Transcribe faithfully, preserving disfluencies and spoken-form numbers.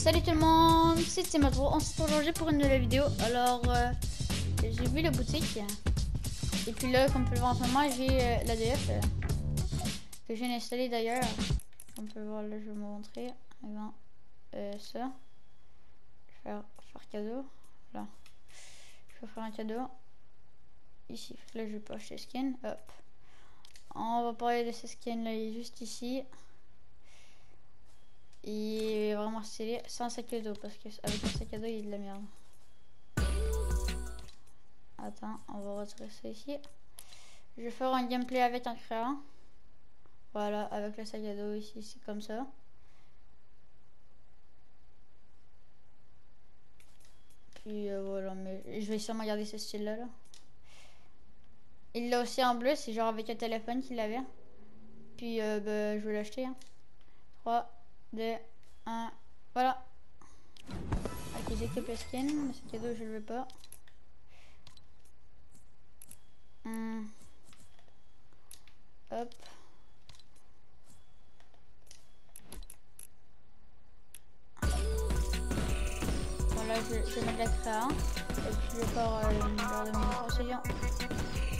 Salut tout le monde, c'est Timatro, on se retrouve aujourd'hui pour une nouvelle vidéo. Alors, euh, j'ai vu la boutique. Et puis là, comme vous pouvez le voir en ce moment, j'ai euh, l'A D F euh, que j'ai installé d'ailleurs. Comme vous pouvez le voir là, je vais vous montrer avant euh, ça. Je vais faire, faire cadeau. Là, je vais faire un cadeau. Ici, là je vais pas acheter skin. Hop. On va parler de ce skin là, il est juste ici. Il est vraiment stylé, sans sac à dos, parce qu'avec un sac à dos il est de la merde. Attends, on va retirer ça ici. Je vais faire un gameplay avec un crayon. Voilà, avec le sac à dos ici, c'est comme ça. Puis euh, voilà, mais je vais sûrement garder ce style là, là. Il l'a aussi en bleu, c'est genre avec un téléphone qu'il avait. Puis euh, bah, je vais l'acheter. Hein. trois, deux, un, voilà. Ok, j'équipe le skin, le sac à dos je le veux pas. Hum. Hop. Voilà, je, je vais mettre la crayon. Et puis je vais faire euh, une genre de mini procédure.